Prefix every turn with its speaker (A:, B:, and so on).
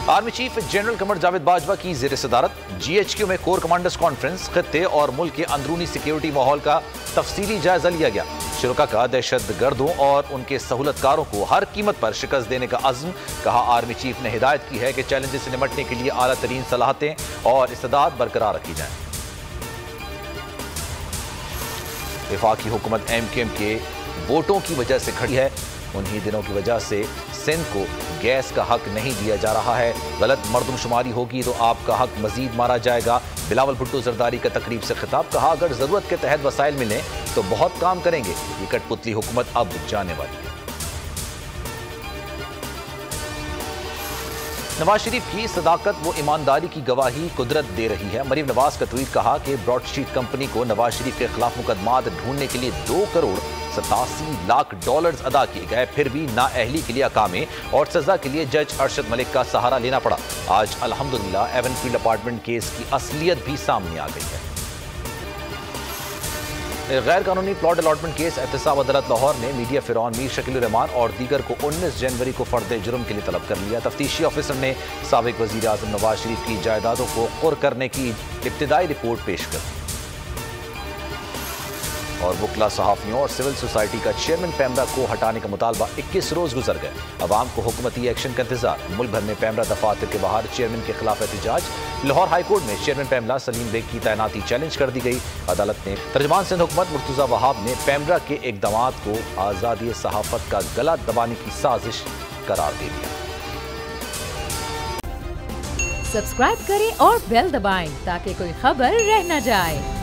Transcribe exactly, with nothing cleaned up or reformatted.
A: Army chief general Qamar Javed Bajwa की जेर सदारत जी एच क्यू में कोर कमांडर्स कॉन्फ्रेंस, खत्ते और मुल्क के अंदरूनी सिक्योरिटी माहौल का तफसीली जायजा लिया गया। शुरुका का दहशत गर्दों और उनके सहूलतकारों को हर कीमत पर शिकस्त देने का अज़्म। कहा, आर्मी चीफ ने हिदायत की है कि चैलेंजेस से निपटने के लिए आला तरीन सलाहतें और इस्तेदाद बरकरार रखी जाएं। वफाकी हुकूमत एम क्यू एम के वोटों की वजह से खड़ी है। उन्हीं दिनों की वजह से सिंध को गैस का हक नहीं दिया जा रहा है। गलत मर्दमशुमारी होगी तो आपका हक मजीद मारा जाएगा। बिलावल भुट्टो जरदारी का तकरीब से खिताब। कहा, अगर जरूरत के तहत वसाइल मिलें तो बहुत काम करेंगे। ये कठपुतली हुकूमत अब जाने वाली है। नवाज शरीफ की सदाकत व ईमानदारी की गवाही कुदरत दे रही है। मरीम नवाज का ट्वीट। कहा कि ब्रॉडशीट कंपनी को नवाज शरीफ के खिलाफ मुकदमात ढूंढने के लिए दो करोड़ सतासी लाख डॉलर्स अदा किए गए, फिर भी नाअहली के लिए अकामे और सजा के लिए जज अरशद मलिक का सहारा लेना पड़ा। आज अल्हम्दुलिल्लाह एवनफील्ड अपार्टमेंट केस की असलियत भी सामने आ गई है। गैर कानूनी प्लॉट अलॉटमेंट केस एहतसाब अदालत लाहौर ने मीडिया फिरौन मीर शकील रहमान और दीगर को उन्नीस जनवरी को फर्द जुर्म के लिए तलब कर लिया। तफ्तीशी ऑफिसर ने साबिक वजीर आजम नवाज शरीफ की जायदादों को कुर करने की इब्तिदाई रिपोर्ट पेश कर दी। और वकला, सहाफियों और सिविल सोसाइटी का चेयरमैन पैमरा को हटाने का मुतालबा इक्कीस रोज गुजर गए। अवाम को हुकूमती एक्शन का इंतजार। मुल्क भर में पैमरा दफातर के बाहर चेयरमैन के खिलाफ एहतजाज। लाहौर हाईकोर्ट में चेयरमैन पैमरा सलीम बेग की तैनाती चैलेंज कर दी गई। अदालत ने तर्जमान सिंध हुकूमत मुर्तजा वहाब ने पैमरा के इकदाम को आज़ादी सहाफत का गला दबाने की साजिश करार दे दिया।
B: सब्सक्राइब करें और बेल दबाएं ताकि कोई खबर रह न जाए।